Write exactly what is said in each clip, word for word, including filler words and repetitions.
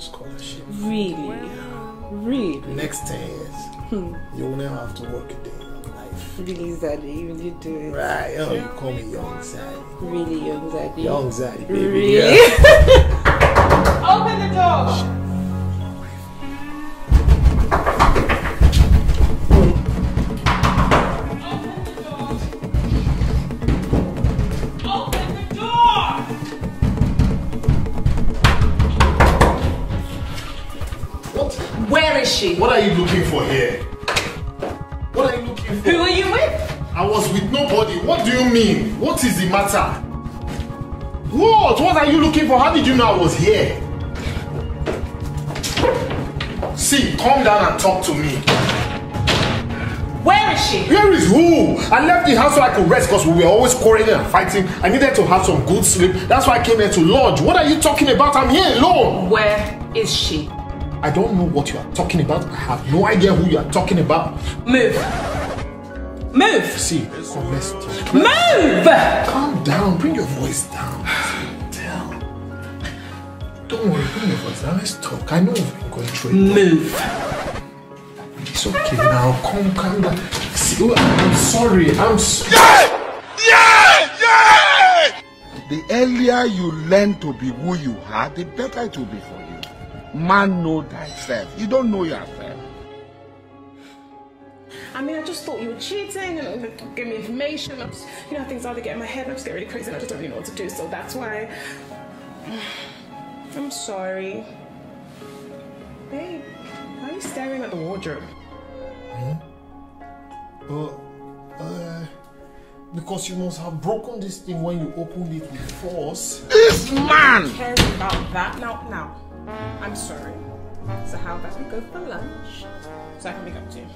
scholarship. Really? Really? The next ten years, hmm. you will never have to work a day in your life. Really, Zaddy? Will you do it? Right, you know, you call me Young Zaddy. Really, Young Zaddy? Young Zaddy, baby. Really? Yeah. Open the door! Where is she? What are you looking for here? What are you looking for? Who are you with? I was with nobody. What do you mean? What is the matter? What? What are you looking for? How did you know I was here? See, calm down and talk to me. Where is she? Where is who? I left the house so I could rest because we were always quarreling and fighting. I needed to have some good sleep. That's why I came here to lodge. What are you talking about? I'm here alone. Where is she? I don't know what you are talking about. I have no idea who you are talking about. Move. Move. See, come, let's talk. Move! Calm down. Bring your voice down. Tell. Don't worry. Bring your voice down. Let's talk. I know we've been going through it. Move. It's okay now. Come, calm down. See, I'm sorry. I'm sorry. Yeah! Yeah! Yeah! The earlier you learn to be who you are, the better it will be for you. Man, know thyself. You don't know yourself. I mean, I just thought you were cheating and give me information. I'm just, you know, things either get in my head and I just get really crazy and I just don't really know what to do. So that's why. I'm sorry. Babe, why are you staring at the wardrobe? Hmm? Uh, uh, because you must have broken this thing when you opened it with force. This man! Who cares about that? Now, now. I'm sorry. So how about we go for lunch so I can make up to you?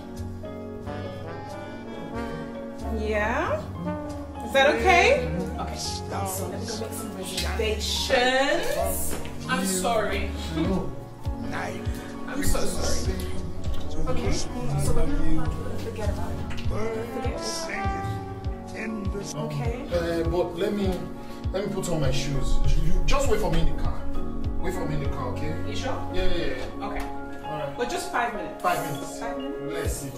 Yeah? Is that okay? Okay. So let me go make some reservations. I'm sorry. I'm so sorry. Okay. So we're gonna forget about it. Forget about it. Okay. Uh, but let me let me put on my shoes. You just wait for me in the car. Wait for me in the car, okay? You sure? Yeah, yeah, yeah. Okay. Alright. But just five minutes. Five minutes. Five minutes? Let's see.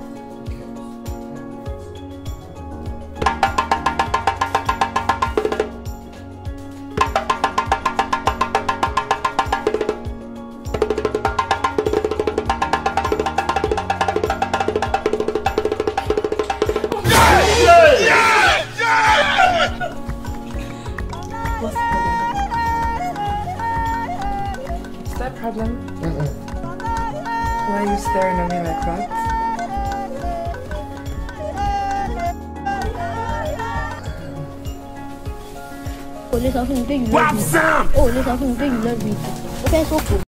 Problem? Mm-mm. Why are you staring at me like that? Oh, there's something big you love me. Oh, there's something big you love me. Okay, so cool.